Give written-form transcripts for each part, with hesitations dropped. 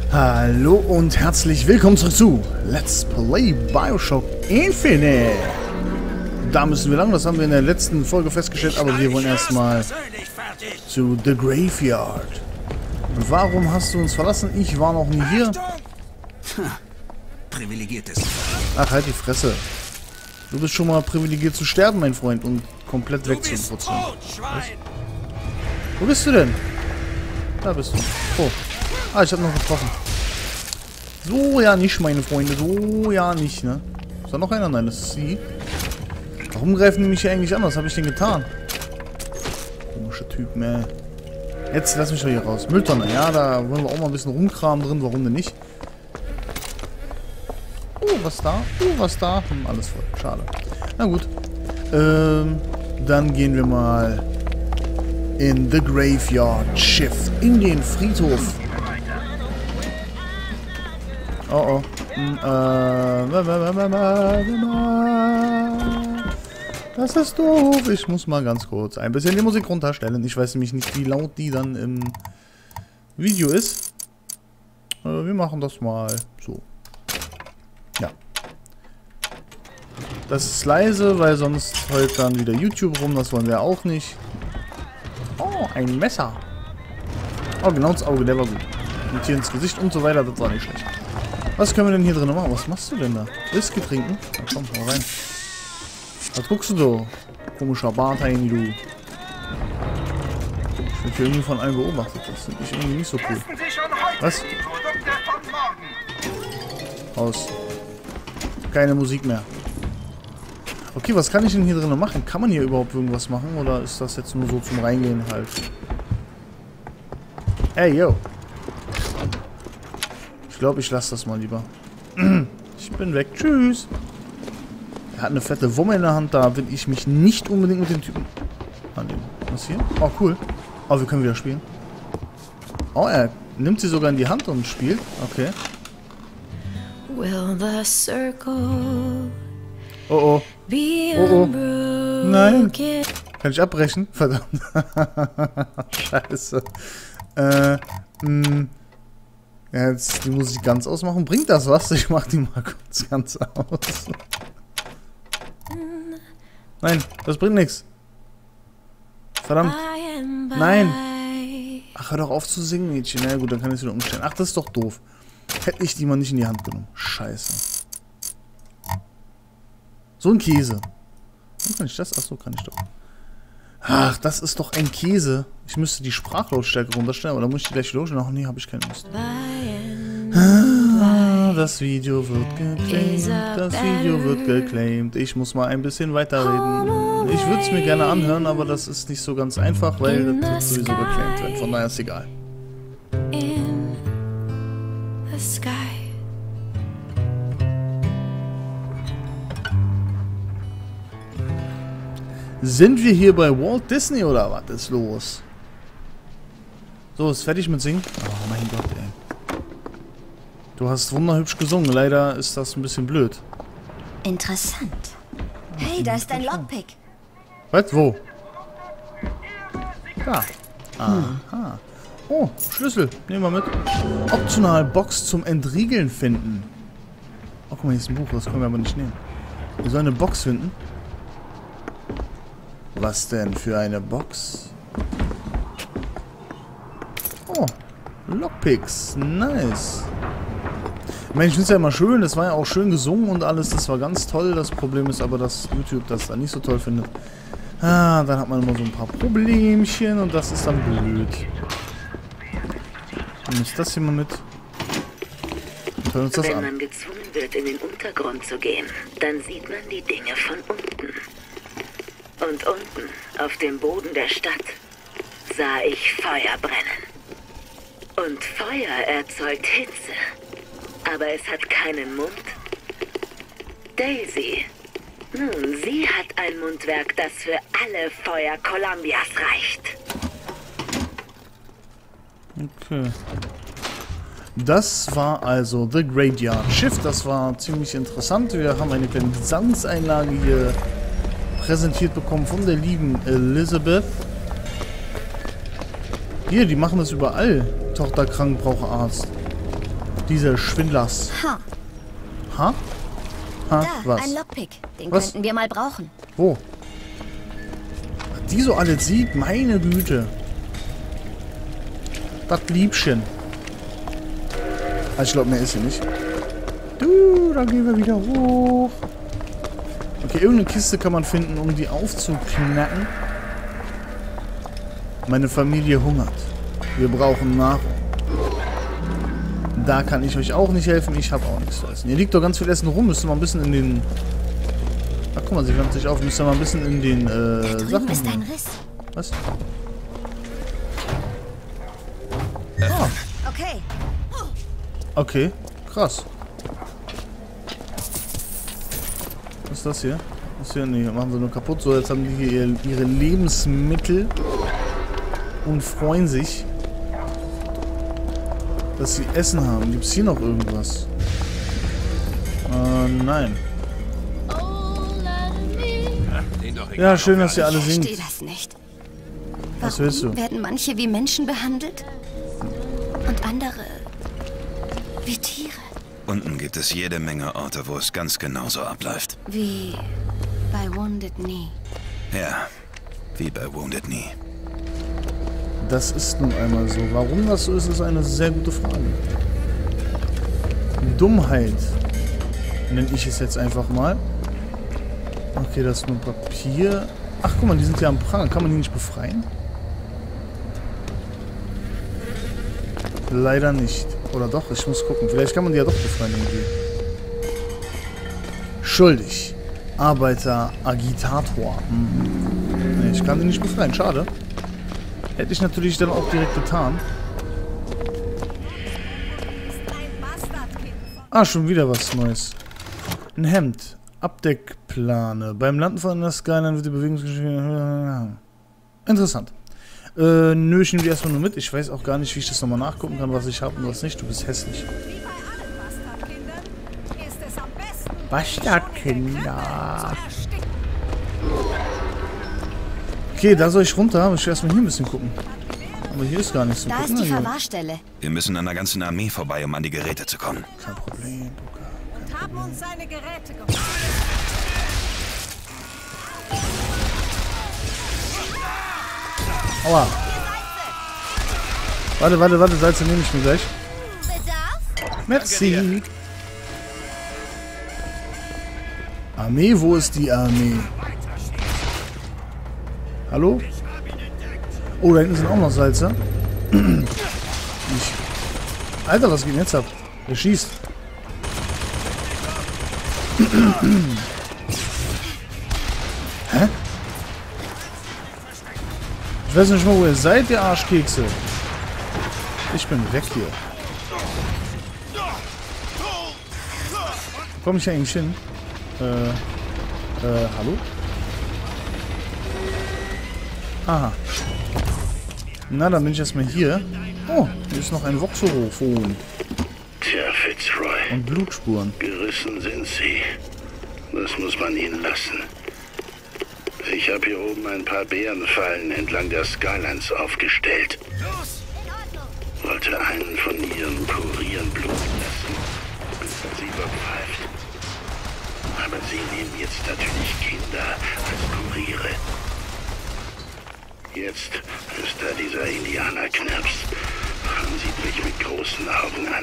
Hallo und herzlich willkommen zurück zu Let's Play Bioshock Infinite. Da müssen wir lang, das haben wir in der letzten Folge festgestellt, aber wir wollen erstmal zu The Graveyard. Und warum hast du uns verlassen? Ich war noch nie hier. Privilegiertes. Ach, halt die Fresse. Du bist schon mal privilegiert zu sterben, mein Freund, und komplett wegzuputzen. Wo bist du denn? Da bist du. Oh. Ah, ich hab noch getroffen. So ja nicht, meine Freunde. So ja nicht, ne? Ist da noch einer? Nein, das ist sie. Warum greifen die mich hier eigentlich an? Was habe ich denn getan? Komischer Typ, ne? Jetzt lass mich doch hier raus. Mülltonne, ja, da wollen wir auch mal ein bisschen rumkramen drin. Warum denn nicht? Oh, was da? Oh, was da? Alles voll. Schade. Na gut. Dann gehen wir mal in The Graveyard Shift. In den Friedhof. Oh oh. Das ist doof. Ich muss mal ganz kurz ein bisschen die Musik runterstellen. Ich weiß nämlich nicht, wie laut die dann im Video ist. Wir machen das mal so. Ja. Das ist leise, weil sonst heult dann wieder YouTube rum. Das wollen wir auch nicht. Oh, ein Messer. Oh, genau ins Auge. Der war gut. Und hier ins Gesicht und so weiter. Das war nicht schlecht. Was können wir denn hier drin machen? Was machst du denn da? Whisky trinken? Na komm, mal rein. Was guckst du so? Komischer Bartheini, du. Ich werde hier irgendwie von allen beobachtet. Das finde ich irgendwie nicht so cool. Was? Aus. Keine Musik mehr. Okay, was kann ich denn hier drin machen? Kann man hier überhaupt irgendwas machen? Oder ist das jetzt nur so zum Reingehen halt? Ey, yo. Ich glaube, ich lasse das mal lieber. Ich bin weg. Tschüss. Er hat eine fette Wumme in der Hand. Da will ich mich nicht unbedingt mit den Typen annehmen. Was hier? Oh, cool. Oh, wir können wieder spielen. Oh, er nimmt sie sogar in die Hand und spielt. Okay. Will the circle Oh, oh. be Oh, oh. Nein. unbroken? Kann ich abbrechen? Verdammt. Scheiße. Ja, jetzt die Musik ganz ausmachen. Bringt das was? Ich mach die mal kurz ganz aus. Nein, das bringt nichts. Verdammt. Nein. Ach, hör doch auf zu singen, Mädchen. Na gut, dann kann ich es wieder umstellen. Ach, das ist doch doof. Hätte ich die mal nicht in die Hand genommen. Scheiße. So ein Käse. Wie kann ich das? Ach so, kann ich doch. Ach, das ist doch ein Käse. Ich müsste die Sprachlautstärke runterstellen, aber dann muss ich die gleich los. Ach nee, habe ich keine Lust. Das Video wird geclaimed. Das Video wird geclaimed. Ich muss mal ein bisschen weiterreden. Ich würde es mir gerne anhören, aber das ist nicht so ganz einfach, weil das wird sowieso geclaimed werden. Von daher ist egal. In the sky. Sind wir hier bei Walt Disney oder was ist los? So, ist fertig mit Singen? Oh mein Gott, ey. Du hast wunderhübsch gesungen. Leider ist das ein bisschen blöd. Interessant. Hey, da ist ein Lockpick. Was? Wo? Da. Aha. Oh, Schlüssel. Nehmen wir mit. Optional Box zum Entriegeln finden. Oh, guck mal, hier ist ein Buch. Das können wir aber nicht nehmen. Wir sollen eine Box finden. Was denn für eine Box? Oh, Lockpicks. Nice. Ich meine, ich finde es ja immer schön. Das war ja auch schön gesungen und alles. Das war ganz toll. Das Problem ist aber, dass YouTube das dann nicht so toll findet. Ah, dann hat man immer so ein paar Problemchen und das ist dann blöd. Dann ist das hier mal mit. Und hören uns das Wenn an. man gezwungen wird, in den Untergrund zu gehen, dann sieht man die Dinge von unten. Und unten, auf dem Boden der Stadt, sah ich Feuer brennen. Und Feuer erzeugt Hitze. Aber es hat keinen Mund. Daisy. Nun, sie hat ein Mundwerk, das für alle Feuer Columbias reicht. Okay. Das war also The Graveyard Shift. Das war ziemlich interessant. Wir haben eine kleine Gesangseinlage hier präsentiert bekommen von der lieben Elizabeth. Hier, die machen das überall. Tochter krank, braucht Arzt. Diese Schwindlers. Ha, Ha? Ha? da, Was? ein Lockpick. Den Was? könnten wir mal brauchen. Wo? Die so alles sieht? Meine Güte. Das Liebchen. Ich glaube, mehr ist hier nicht. Du, da gehen wir wieder hoch. Okay, irgendeine Kiste kann man finden, um die aufzuknacken. Meine Familie hungert. Wir brauchen Nahrung. Da kann ich euch auch nicht helfen. Ich habe auch nichts zu essen. Hier liegt doch ganz viel Essen rum. Müsste mal ein bisschen in den... Ach, guck mal, sie wärmt sich auf. Müsste mal ein bisschen in den Drüben Sachen... ist ein Riss. Was? Okay. Okay, krass. Was ist das hier? Was ist hier? Nee, machen sie nur kaputt. So, jetzt haben die hier ihre Lebensmittel und freuen sich, dass sie Essen haben. Gibt es hier noch irgendwas? Nein. Ja, schön, dass ihr alle Ich singt. verstehe das nicht. Was willst du? Werden manche wie Menschen behandelt? Und andere wie Tiere? Unten gibt es jede Menge Orte, wo es ganz genauso abläuft. Wie bei Wounded Knee. Ja, wie bei Wounded Knee. Das ist nun einmal so. Warum das so ist, ist eine sehr gute Frage. Dummheit nenne ich es jetzt einfach mal. Okay, das ist nur Papier. Ach, guck mal, die sind ja am Pranger. Kann man die nicht befreien? Leider nicht. Oder doch? Ich muss gucken. Vielleicht kann man die ja doch befreien irgendwie. Schuldig. Arbeiter, Agitator. Nee, ich kann die nicht befreien. Schade. Hätte ich natürlich dann auch direkt getan. Ah, schon wieder was Neues. Ein Hemd. Abdeckplane. Beim Landen von der Skyline wird die Bewegungsgeschwindigkeit... Interessant. Nö, ich nehme die erstmal nur mit. Ich weiß auch gar nicht, wie ich das nochmal nachgucken kann, was ich habe und was nicht. Du bist hässlich. Bastardkinder. Okay, da soll ich runter. Aber ich will erstmal hier ein bisschen gucken. Aber hier ist gar nichts zu Da gucken. ist die hier. Verwahrstelle. Wir müssen an der ganzen Armee vorbei, um an die Geräte zu kommen. Kein Problem. Haben uns seine Geräte geholt. Aua. Warte, Salze nehme ich mir gleich. Merci. Armee, wo ist die Armee? Hallo? Oh, da hinten sind auch noch Salze. Alter, was geht denn jetzt ab? Der schießt. Hä? Ich weiß nicht mal, wo ihr seid, ihr Arschkekse. Ich bin weg hier. Wo komme ich hier eigentlich hin? Hallo? Aha. Na, dann bin ich erstmal hier. Oh, hier ist noch ein Voxorophon. Tja, Fitzroy. Und Blutspuren. Gerissen sind sie. Das muss man ihnen lassen. Ich habe hier oben ein paar Bärenfallen entlang der Skylines aufgestellt. Wollte einen von ihren Kurieren bluten lassen, bis er sie überpfeift. Aber sie nehmen jetzt natürlich Kinder als Kuriere. Jetzt ist da dieser Indianerknirps und sieht mich mit großen Augen an.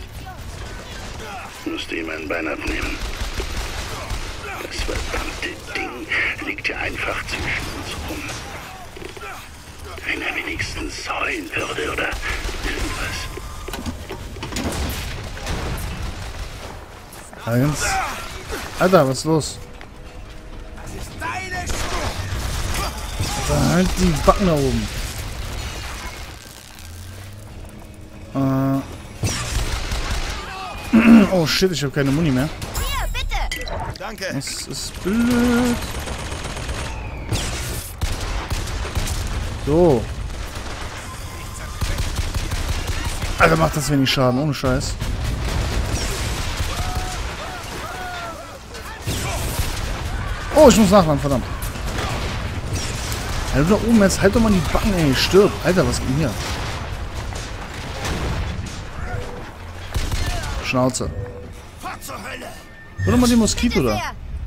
Musste ihm ein Bein abnehmen. Das verdammte Ding liegt ja einfach zwischen uns rum. Wenn er wenigstens heulen würde oder irgendwas. Alter, was ist los? Da halt die Backen da oben. Oh shit, ich habe keine Muni mehr. Hier, bitte! Danke. Das ist blöd. So. Alter, macht das wenig Schaden, ohne Scheiß. Oh, ich muss nachladen, verdammt. Alter, da oben jetzt, halt doch mal die Backen, ey, stirb. Alter, was geht denn hier? Schnauze. Oder mal die Moskito da.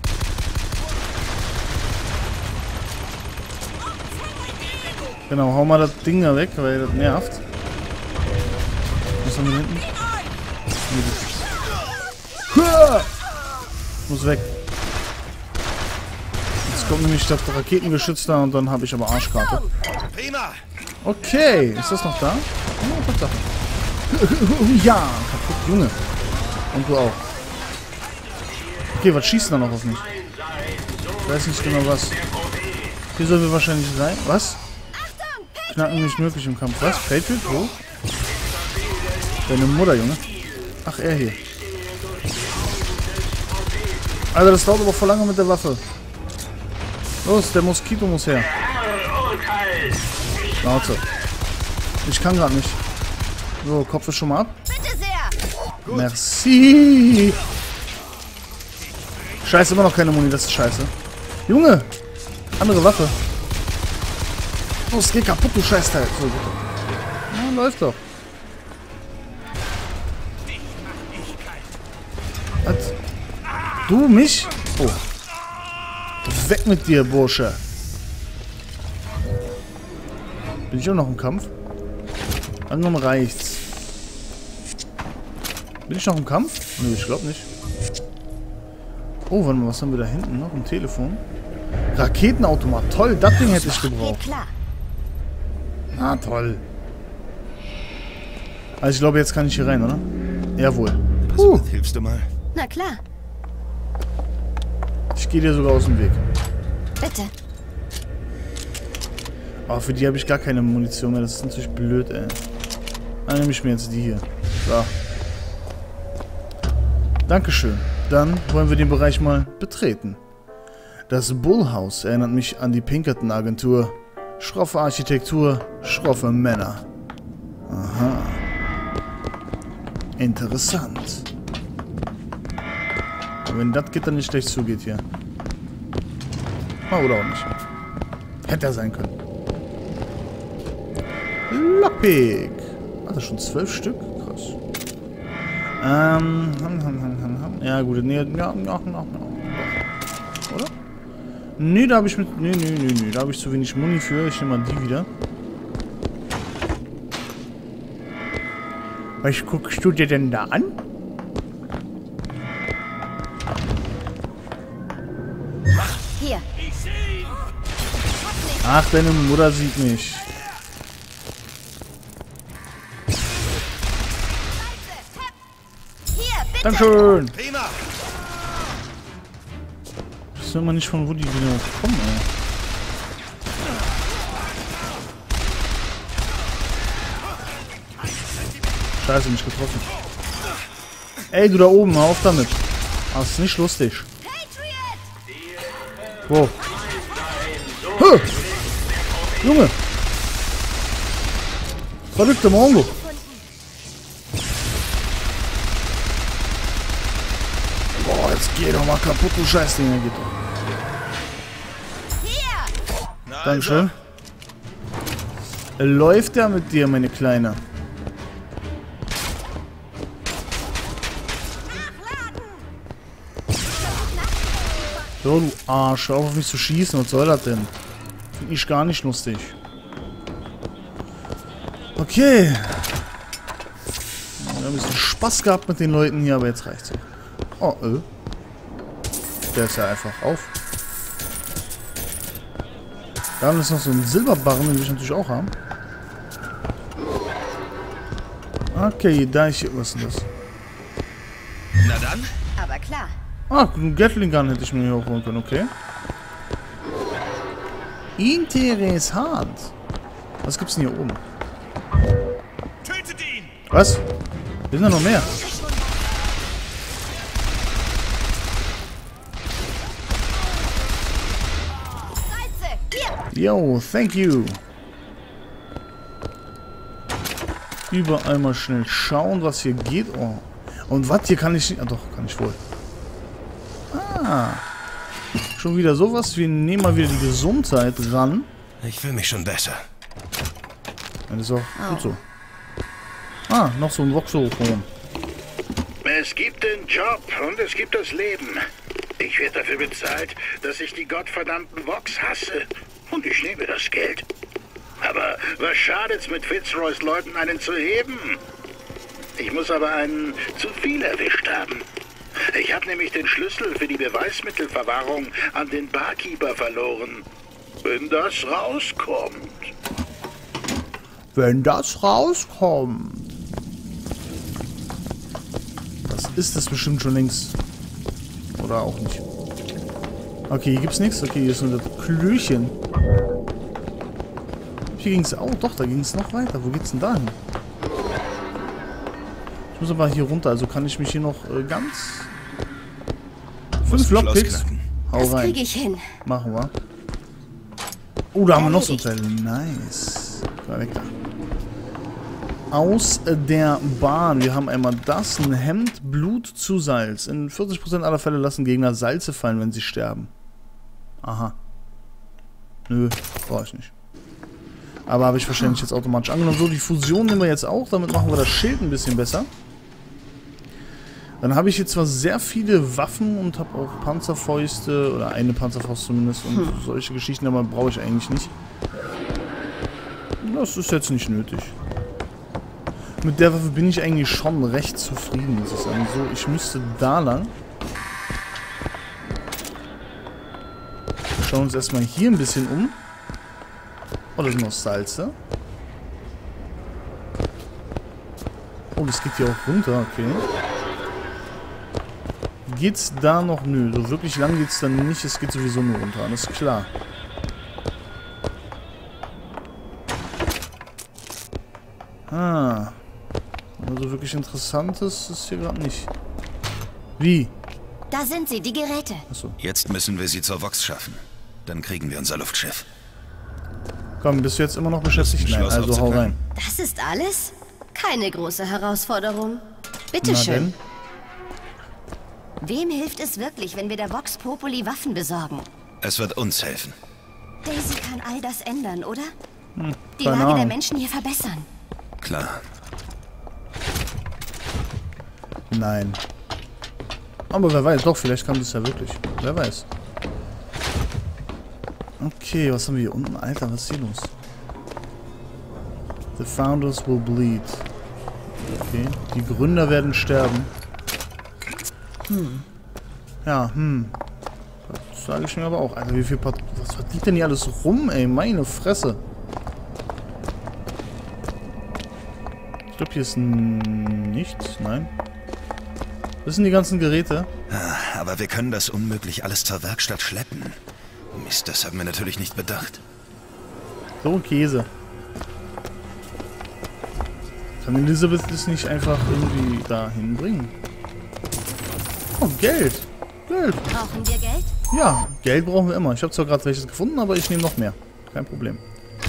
Genau, hau mal das Ding da weg, weil das nervt. Was haben wir hinten? Muss weg. Jetzt kommt nämlich das Raketengeschütz da und dann habe ich aber Arschkarte. Okay, ist das noch da? Oh, Tatsache. Ja, kaputt, Junge. Und du auch. Okay, was schießt da noch auf mich? Ich weiß nicht genau was. Hier sollen wir wahrscheinlich sein. Was? Knacken nicht möglich im Kampf. Was? Patriot? Wo? Deine Mutter, Junge. Ach, er hier. Alter, das dauert aber voll lange mit der Waffe. Los, der Moskito muss her. Schnauze. Ich kann gerade nicht. So, Kopf ist schon mal ab. Bitte sehr. Merci. Scheiße, immer noch keine Muni, das ist scheiße. Junge! Andere Waffe. Los, geh kaputt, du Scheißteil. So, bitte. Ja, läuft doch. Was? Du mich? Oh. Weg mit dir, Bursche. Bin ich auch noch im Kampf? Angenommen reicht's. Bin ich noch im Kampf? Nö, ich glaube nicht. Oh, warte mal, was haben wir da hinten noch? Ein Telefon. Raketenautomat. Toll, das Ding hätte ich gebraucht. Na toll. Also ich glaube, jetzt kann ich hier rein, oder? Jawohl. Hilfst du mal? Na klar. Ich gehe dir sogar aus dem Weg. Bitte. Aber für die habe ich gar keine Munition mehr. Das ist natürlich blöd, ey. Dann nehme ich mir jetzt die hier. So. Dankeschön. Dann wollen wir den Bereich mal betreten. Das Bullhaus erinnert mich an die Pinkerton-Agentur. Schroffe Architektur, schroffe Männer. Aha. Interessant. Aber wenn das geht, dann nicht schlecht zugeht hier. Oder auch nicht. Hätte er sein können. Lockpick. Hat er schon 12 Stück? Krass. Ja gut, nee, ja. Oder? Nee, da habe ich mit... Nee, da habe ich zu wenig Muni für. Ich nehme mal die wieder. Was guckst du dir denn da an? Hier. Ach, deine Mutter sieht mich. Hier, bitte. Dankeschön. Prima! Ich weiß immer nicht, von wo die genau kommen, ey. Scheiße, mich getroffen. Ey, du da oben, hör auf damit. Das ist nicht lustig. Wow. Huh. Junge. Verrückte Mongo. Boah, jetzt geh doch mal kaputt, du Scheißdinger, geht doch. Dankeschön. Läuft der mit dir, meine Kleine? So, du Arsch, hör auf mich zu schießen, was soll das denn? Finde ich gar nicht lustig. Okay. Wir haben ein bisschen Spaß gehabt mit den Leuten hier, aber jetzt reicht's auch. Oh, der ist ja einfach auf. Da haben wir noch so einen Silberbarren, den will ich natürlich auch haben. Okay, da ich... Was ist denn das? Na dann? Aber klar. Ah, einen Gatling Gun hätte ich mir hier auch holen können, okay. Interessant. Was gibt's denn hier oben? Tötet ihn! Was? Wir sind da noch mehr. Yo, thank you. Überall mal schnell schauen, was hier geht. Oh. Und was? Hier kann ich nicht... Ah, doch, kann ich wohl. Ah. Schon wieder sowas. Wir nehmen mal wieder die Gesundheit ran. Ich fühle mich schon besser. Das ist auch gut so. Ah, noch so ein Voxophon. Es gibt den Job und es gibt das Leben. Ich werde dafür bezahlt, dass ich die gottverdammten Vox hasse. Und ich nehme das Geld. Aber was schadet's, mit Fitzroys Leuten einen zu heben? Ich muss aber einen zu viel erwischt haben. Ich habe nämlich den Schlüssel für die Beweismittelverwahrung an den Barkeeper verloren. Wenn das rauskommt. Wenn das rauskommt. Das ist das bestimmt schon längst. Oder auch nicht. Okay, hier gibt's nichts. Okay, hier ist nur das Klöchen. Hier ging's auch. Doch, da ging es noch weiter. Wo geht's denn da hin? Ich muss aber hier runter. Also kann ich mich hier noch ganz... 5 Lockpicks. Hau Das rein. kriege ich hin. Machen wir. Oh, da haben wir noch so ein Teil. Nice. Geh weg da. Aus der Bahn. Wir haben einmal das. Ein Hemd, Blut zu Salz. In 40% aller Fälle lassen Gegner Salze fallen, wenn sie sterben. Aha. Nö, brauche ich nicht. Aber habe ich wahrscheinlich jetzt automatisch angenommen. So, die Fusion nehmen wir jetzt auch. Damit machen wir das Schild ein bisschen besser. Dann habe ich jetzt zwar sehr viele Waffen und habe auch Panzerfäuste. Oder eine Panzerfaust zumindest. Und solche Geschichten, aber brauche ich eigentlich nicht. Das ist jetzt nicht nötig. Mit der Waffe bin ich eigentlich schon recht zufrieden, muss ich sagen. So, ich müsste da lang. Wir schauen uns erstmal hier ein bisschen um. Oh, das sind noch Salze. Oh, das geht hier auch runter, okay. Geht's da noch? Nö, so wirklich lang geht's dann nicht. Es geht sowieso nur runter, alles klar. Ah. Also wirklich Interessantes ist hier gerade nicht. Wie? Da sind sie, die Geräte. Achso. Jetzt müssen wir sie zur Vox schaffen. Dann kriegen wir unser Luftschiff. Komm, bist du jetzt immer noch beschäftigt? Nein, Schloss also hau aufzuknacken. rein. Das ist alles? Keine große Herausforderung. Na Bitteschön. denn? Wem hilft es wirklich, wenn wir der Vox Populi Waffen besorgen? Es wird uns helfen. Daisy kann all das ändern, oder? Die keine Lage der Ahnung. Menschen hier verbessern. Klar. Nein. Aber wer weiß, doch, vielleicht kann das ja wirklich. Wer weiß. Okay, was haben wir hier unten? Alter, was ist hier los? The founders will bleed. Okay, die Gründer werden sterben. Ja, Das sage ich mir aber auch. Alter, wie viel was liegt denn hier alles rum, ey? Meine Fresse. Ich glaube, hier ist nichts. Nein. Das sind die ganzen Geräte. Aber wir können das unmöglich alles zur Werkstatt schleppen. Mist, das haben wir natürlich nicht bedacht. So, Käse. Kann Elizabeth das nicht einfach irgendwie dahin bringen? Oh, Geld. Geld. Brauchen wir Geld? Ja, Geld brauchen wir immer. Ich habe zwar gerade welches gefunden, aber ich nehme noch mehr. Kein Problem.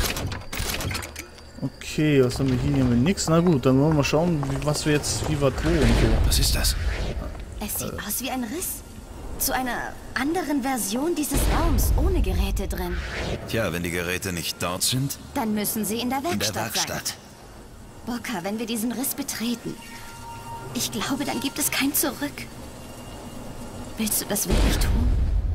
Okay, was haben wir hier? Hier haben wir nichts. Na gut, dann wollen wir mal schauen, was wir jetzt, wie wir tun und so. Was ist das? Es sieht aus wie ein Riss. Zu einer anderen Version dieses Raums, ohne Geräte drin. Tja, wenn die Geräte nicht dort sind, Dann müssen sie in der in Werkstatt, der Werkstatt. sein. Bocca, wenn wir diesen Riss betreten, ich glaube, dann gibt es kein Zurück. Willst du das wirklich tun?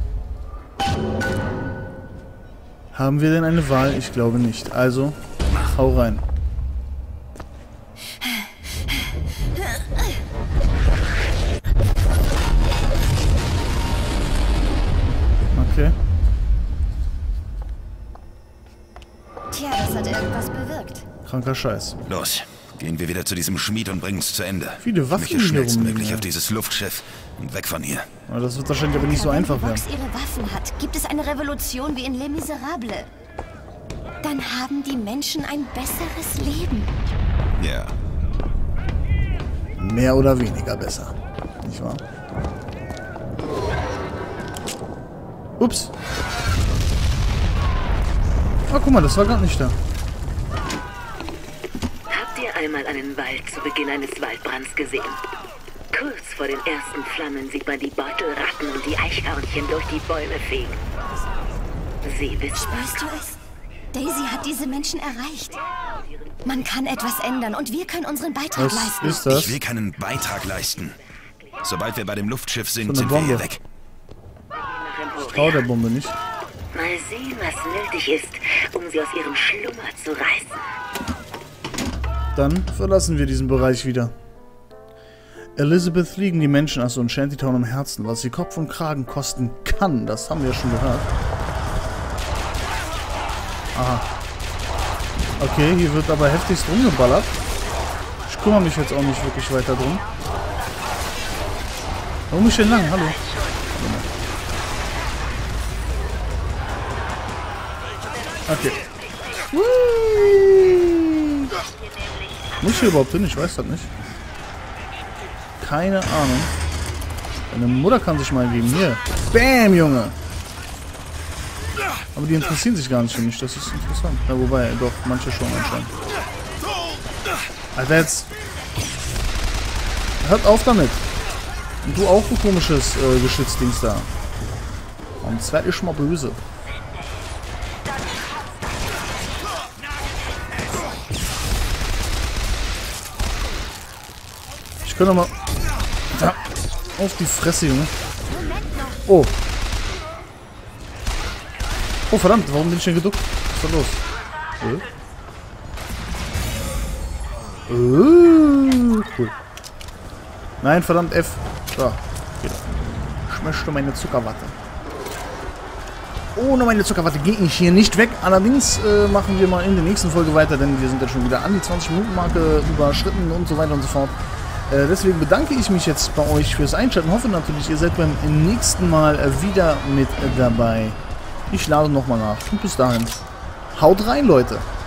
Haben wir denn eine Wahl? Ich glaube nicht. Also, hau rein. Okay. Tja, das hat irgendwas bewirkt. Kranker Scheiß. Los, gehen wir wieder zu diesem Schmied und bringen es zu Ende. Viele Waffen, Ich möchte die hier schnellstmöglich rumliegen, auf dieses Luftschiff und weg von hier. Aber das wird wahrscheinlich aber nicht so Wenn einfach die werden. Vox ihre Waffen hat, gibt es eine Revolution wie in Les Miserables. Dann haben die Menschen ein besseres Leben. Ja. Mehr oder weniger besser. Nicht wahr? Ups. Ah, guck mal, das war gar nicht da. Habt ihr einmal einen Wald zu Beginn eines Waldbrands gesehen? Kurz vor den ersten Flammen sieht man die Beutelratten und die Eichhörnchen durch die Bäume fegen. Sie wissen, Spürst du es? Daisy hat diese Menschen erreicht. Man kann etwas ändern und wir können unseren Beitrag Was leisten. ist das? Ich will keinen Beitrag leisten. Sobald wir bei dem Luftschiff sind, So eine sind wir hier Bombe. weg. Ich trau der Bombe nicht. Mal sehen, was nötig ist, um sie aus ihrem Schlummer zu reißen. Dann verlassen wir diesen Bereich wieder. Elizabeth liegen die Menschen also in Shantytown am Herzen, was sie Kopf und Kragen kosten kann. Das haben wir ja schon gehört. Aha. Okay, hier wird aber heftigst rumgeballert. Ich kümmere mich jetzt auch nicht wirklich weiter drum. Wo muss ich denn lang? Hallo. Okay. Whee! Muss ich hier überhaupt hin? Ich weiß das nicht. Keine Ahnung. Deine Mutter kann sich mal geben. Hier. Bam, Junge. Aber die interessieren sich gar nicht für mich. Das ist interessant. Ja, wobei, doch, manche schon anscheinend. Alter, jetzt. Hört auf damit. Und du auch, du komisches Geschützdings da. Und jetzt werd ich mal böse. Ich könnte mal... Da. Auf die Fresse, Junge. Oh. Oh, verdammt, warum bin ich denn geduckt? Was ist da los? Cool. Nein, verdammt, F. Da. Geht. Ich möchte meine Zuckerwatte. Ohne meine Zuckerwatte gehe ich hier nicht weg. Allerdings machen wir mal in der nächsten Folge weiter, denn wir sind ja schon wieder an die 20-Minuten-Marke überschritten und so weiter und so fort. Deswegen bedanke ich mich jetzt bei euch fürs Einschalten. Hoffe natürlich, ihr seid beim nächsten Mal wieder mit dabei. Ich lade nochmal nach. Und bis dahin. Haut rein, Leute.